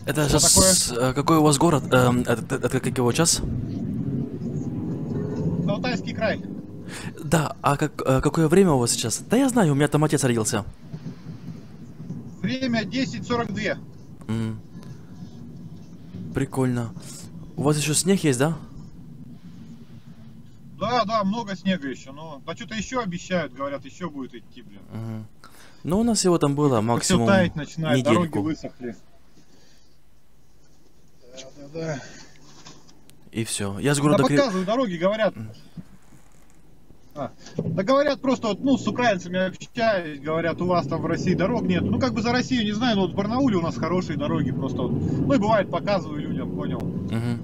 Это Что такое? сейчас какой у вас город? Это как его час? Алтайский край. Да, а какое время у вас сейчас? Да я знаю, у меня там отец родился. Время 10:42. М, прикольно. У вас еще снег есть, да? Да, да, много снега еще, но да что-то еще обещают, говорят, еще будет идти, блин. Мгм. Ну, у нас его там было Уже все максимум таять начинает, дороги недельку. высохли. Да, да, да. И все. Я с Да города показывают дороги, говорят. Да говорят просто, вот, ну, с украинцами общаюсь, говорят, у вас там в России дорог нет. Ну, как бы за Россию не знаю, но вот в Барнауле у нас хорошие дороги просто. Вот. Ну и бывает, показываю людям, понял. Мгм.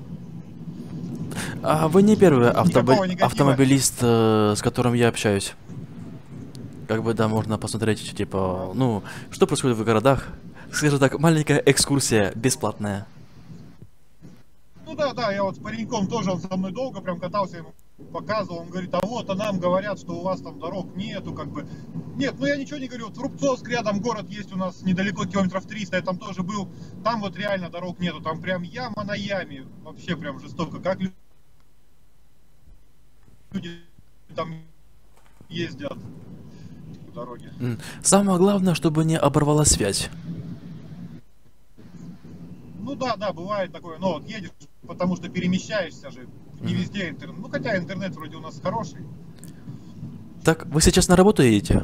А вы не первый Никакого негатива. автомобилист, с которым я общаюсь. Как бы, да, можно посмотреть, типа, ну, что происходит в городах. Скажем так, маленькая экскурсия бесплатная. Ну да, да, я вот с пареньком тоже, он со мной долго прям катался, ему показывал, он говорит, а вот, а нам говорят, что у вас там дорог нету, как бы. Нет, ну я ничего не говорю, вот в Рубцовск рядом город есть у нас, недалеко, километров 300, я там тоже был, там вот реально дорог нету, там прям яма на яме, вообще прям жестоко, как люди там ездят по дороге. Самое главное, чтобы не оборвала связь. Ну да, да, бывает такое, но вот едешь, потому что перемещаешься же, не Мгм. везде интернет, ну хотя интернет вроде у нас хороший. Так, вы сейчас на работу едете?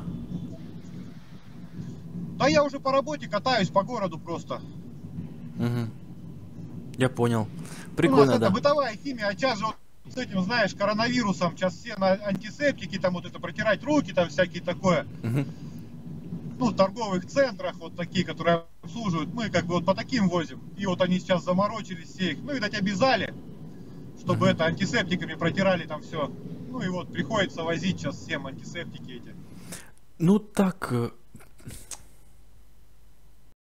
Да я уже по работе катаюсь по городу просто. Мгм. Я понял. У нас Прикольно, это да. бытовая химия, а сейчас же вот с этим, знаешь, коронавирусом, сейчас все на антисептики, там вот это протирать руки, там всякие такое. Мгм. Ну, в торговых центрах вот такие, которые обслуживают, мы как бы вот по таким возим. И вот они сейчас заморочились все их, ну, видать, обязали, чтобы Мгм. это антисептиками протирали там все. Ну и вот приходится возить сейчас всем антисептики эти. Ну так,